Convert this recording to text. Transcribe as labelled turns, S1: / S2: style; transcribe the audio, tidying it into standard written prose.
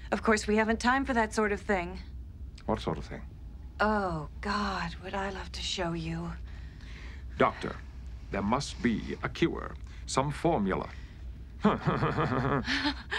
S1: Of course, we haven't time for that sort of thing.
S2: What sort of thing?
S1: Oh, God, would I love to show you.
S2: Doctor, there must be a cure. Some formula.